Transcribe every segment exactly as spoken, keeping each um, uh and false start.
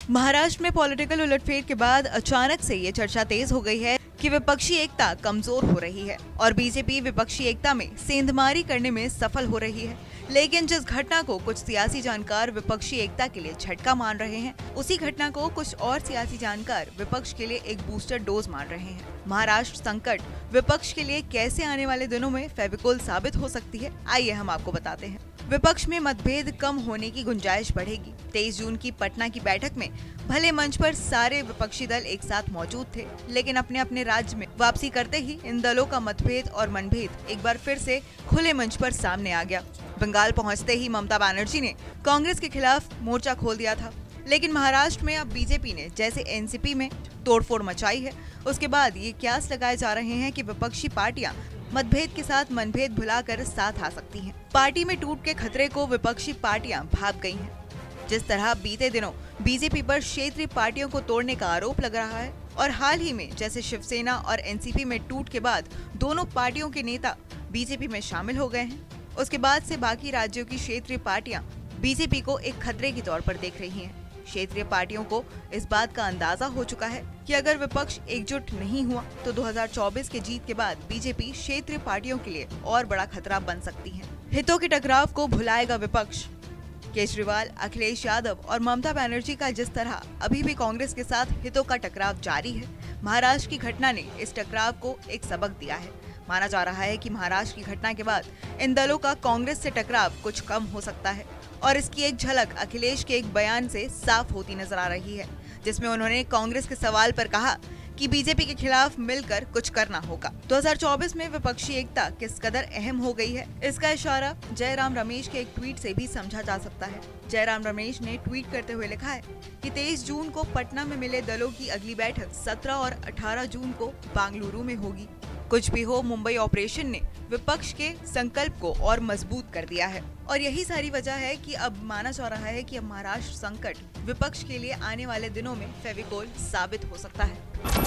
महाराष्ट्र में पॉलिटिकल उलटफेर के बाद अचानक से ये चर्चा तेज हो गई है कि विपक्षी एकता कमजोर हो रही है और बीजेपी विपक्षी एकता में सेंधमारी करने में सफल हो रही है। लेकिन जिस घटना को कुछ सियासी जानकार विपक्षी एकता के लिए झटका मान रहे हैं, उसी घटना को कुछ और सियासी जानकार विपक्ष के लिए एक बूस्टर डोज मान रहे हैं। महाराष्ट्र संकट विपक्ष के लिए कैसे आने वाले दिनों में फेविकोल साबित हो सकती है, आइए हम आपको बताते हैं। विपक्ष में मतभेद कम होने की गुंजाइश बढ़ेगी। तेईस जून की पटना की बैठक में भले मंच पर सारे विपक्षी दल एक साथ मौजूद थे, लेकिन अपने अपने राज्य में वापसी करते ही इन दलों का मतभेद और मनभेद एक बार फिर से खुले मंच पर सामने आ गया। बंगाल पहुंचते ही ममता बनर्जी ने कांग्रेस के खिलाफ मोर्चा खोल दिया था, लेकिन महाराष्ट्र में अब बीजेपी ने जैसे एनसीपी में तोड़फोड़ मचाई है, उसके बाद ये क्यास लगाए जा रहे हैं कि विपक्षी पार्टियां मतभेद के साथ मनभेद भुलाकर साथ आ सकती हैं। पार्टी में टूट के खतरे को विपक्षी पार्टियां भाप गई हैं। जिस तरह बीते दिनों बीजेपी पर क्षेत्रीय पार्टियों को तोड़ने का आरोप लग रहा है और हाल ही में जैसे शिवसेना और एनसीपी में टूट के बाद दोनों पार्टियों के नेता बीजेपी में शामिल हो गए हैं, उसके बाद से बाकी राज्यों की क्षेत्रीय पार्टियां बीजेपी को एक खतरे के तौर पर देख रही हैं। क्षेत्रीय पार्टियों को इस बात का अंदाजा हो चुका है कि अगर विपक्ष एकजुट नहीं हुआ तो दो हज़ार चौबीस के जीत के बाद बीजेपी क्षेत्रीय पार्टियों के लिए और बड़ा खतरा बन सकती है। हितों के टकराव को भुलाएगा विपक्ष। केजरीवाल, अखिलेश यादव और ममता बनर्जी का जिस तरह अभी भी कांग्रेस के साथ हितों का टकराव जारी है, महाराष्ट्र की घटना ने इस टकराव को एक सबक दिया है। माना जा रहा है कि महाराष्ट्र की घटना के बाद इन दलों का कांग्रेस से टकराव कुछ कम हो सकता है और इसकी एक झलक अखिलेश के एक बयान से साफ होती नजर आ रही है, जिसमें उन्होंने कांग्रेस के सवाल पर कहा कि बीजेपी के खिलाफ मिलकर कुछ करना होगा। दो हज़ार चौबीस में विपक्षी एकता किस कदर अहम हो गई है, इसका इशारा जयराम रमेश के एक ट्वीट से भी समझा जा सकता है। जयराम रमेश ने ट्वीट करते हुए लिखा है कि तेईस जून को पटना में मिले दलों की अगली बैठक सत्रह और अठारह जून को बेंगलुरु में होगी। कुछ भी हो, मुंबई ऑपरेशन ने विपक्ष के संकल्प को और मजबूत कर दिया है और यही सारी वजह है कि अब माना जा रहा है कि अब महाराष्ट्र संकट विपक्ष के लिए आने वाले दिनों में फेविकोल साबित हो सकता है।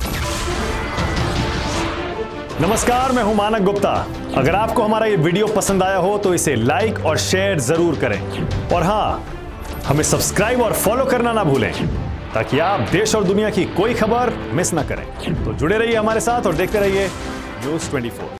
नमस्कार, मैं हूं मानक गुप्ता। अगर आपको हमारा ये वीडियो पसंद आया हो तो इसे लाइक और शेयर जरूर करें और हाँ, हमें सब्सक्राइब और फॉलो करना ना भूलें ताकि आप देश और दुनिया की कोई खबर मिस ना करें। तो जुड़े रहिए हमारे साथ और देखते रहिए न्यूज़ चौबीस।